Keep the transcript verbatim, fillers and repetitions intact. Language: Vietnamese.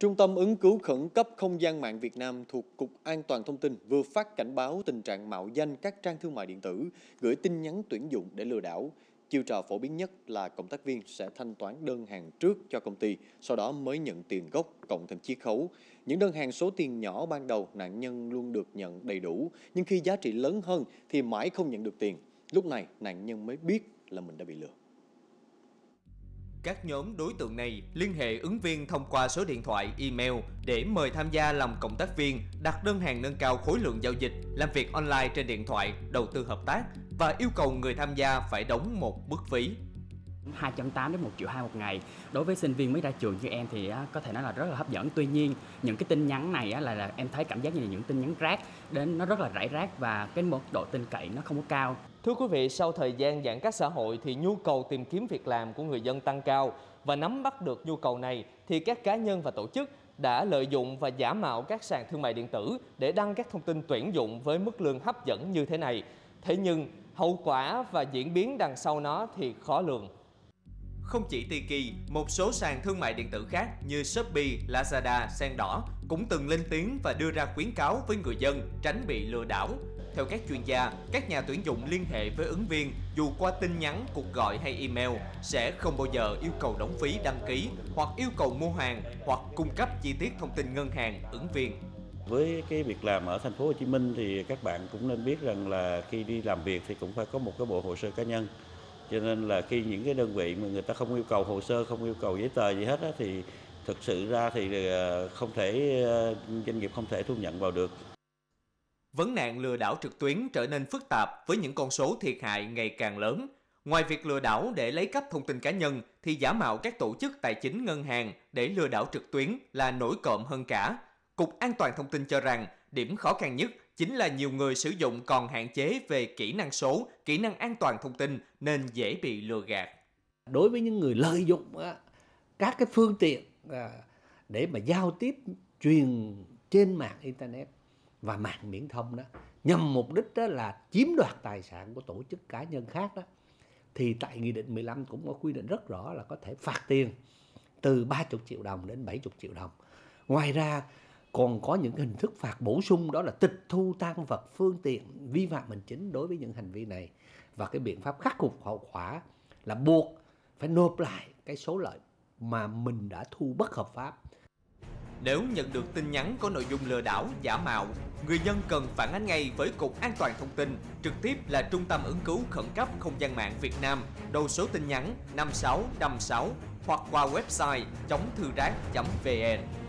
Trung tâm ứng cứu khẩn cấp không gian mạng Việt Nam thuộc Cục An toàn Thông tin vừa phát cảnh báo tình trạng mạo danh các trang thương mại điện tử, gửi tin nhắn tuyển dụng để lừa đảo. Chiêu trò phổ biến nhất là cộng tác viên sẽ thanh toán đơn hàng trước cho công ty, sau đó mới nhận tiền gốc cộng thêm chiết khấu. Những đơn hàng số tiền nhỏ ban đầu nạn nhân luôn được nhận đầy đủ, nhưng khi giá trị lớn hơn thì mãi không nhận được tiền. Lúc này nạn nhân mới biết là mình đã bị lừa. Các nhóm đối tượng này liên hệ ứng viên thông qua số điện thoại, email để mời tham gia làm cộng tác viên, đặt đơn hàng nâng cao khối lượng giao dịch, làm việc online trên điện thoại, đầu tư hợp tác và yêu cầu người tham gia phải đóng một mức phí. hai trăm tám mươi đến một triệu hai một ngày. Đối với sinh viên mới ra trường như em thì có thể nói là rất là hấp dẫn. Tuy nhiên, những cái tin nhắn này là, là em thấy cảm giác như là những tin nhắn rác, đến nó rất là rải rác và cái mức độ tin cậy nó không có cao. Thưa quý vị, sau thời gian giãn cách xã hội thì nhu cầu tìm kiếm việc làm của người dân tăng cao, và nắm bắt được nhu cầu này thì các cá nhân và tổ chức đã lợi dụng và giả mạo các sàn thương mại điện tử để đăng các thông tin tuyển dụng với mức lương hấp dẫn như thế này. Thế nhưng hậu quả và diễn biến đằng sau nó thì khó lường. Không chỉ Tiki, một số sàn thương mại điện tử khác như Shopee, Lazada, Sen Đỏ cũng từng lên tiếng và đưa ra khuyến cáo với người dân tránh bị lừa đảo. Theo các chuyên gia, các nhà tuyển dụng liên hệ với ứng viên dù qua tin nhắn, cuộc gọi hay email sẽ không bao giờ yêu cầu đóng phí đăng ký hoặc yêu cầu mua hàng hoặc cung cấp chi tiết thông tin ngân hàng ứng viên. Với cái việc làm ở thành phố Hồ Chí Minh thì các bạn cũng nên biết rằng là khi đi làm việc thì cũng phải có một cái bộ hồ sơ cá nhân. Cho nên là khi những cái đơn vị mà người ta không yêu cầu hồ sơ, không yêu cầu giấy tờ gì hết á, thì thực sự ra thì không thể doanh nghiệp không thể thu nhận vào được. Vấn nạn lừa đảo trực tuyến trở nên phức tạp với những con số thiệt hại ngày càng lớn. Ngoài việc lừa đảo để lấy cắp thông tin cá nhân thì giả mạo các tổ chức tài chính ngân hàng để lừa đảo trực tuyến là nổi cộm hơn cả. Cục An toàn Thông tin cho rằng điểm khó khăn nhất chính là nhiều người sử dụng còn hạn chế về kỹ năng số, kỹ năng an toàn thông tin nên dễ bị lừa gạt. Đối với những người lợi dụng các cái phương tiện để mà giao tiếp truyền trên mạng Internet và mạng viễn thông đó, nhằm mục đích đó là chiếm đoạt tài sản của tổ chức cá nhân khác đó, thì tại Nghị định mười lăm cũng có quy định rất rõ là có thể phạt tiền từ ba mươi triệu đồng đến bảy mươi triệu đồng. Ngoài ra còn có những hình thức phạt bổ sung, đó là tịch thu tang vật phương tiện vi phạm hành chính đối với những hành vi này, và cái biện pháp khắc phục hậu quả là buộc phải nộp lại cái số lợi mà mình đã thu bất hợp pháp. Nếu nhận được tin nhắn có nội dung lừa đảo, giả mạo, người dân cần phản ánh ngay với Cục An toàn Thông tin, trực tiếp là Trung tâm ứng cứu khẩn cấp không gian mạng Việt Nam, đầu số tin nhắn năm sáu năm sáu hoặc qua website chống thư rác chấm vn.